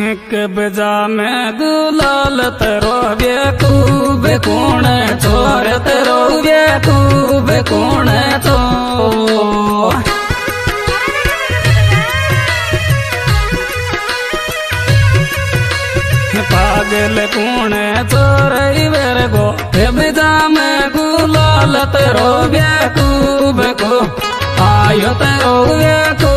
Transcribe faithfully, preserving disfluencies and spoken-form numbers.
कब्जा में गुलाल तेरो बेकूब कौन छोर तेरो बेकूब कौन तो पागल कौन चोर वेर गो कब्जा में गुलाल तेरो बेकूब को आयो तेरो बेकूब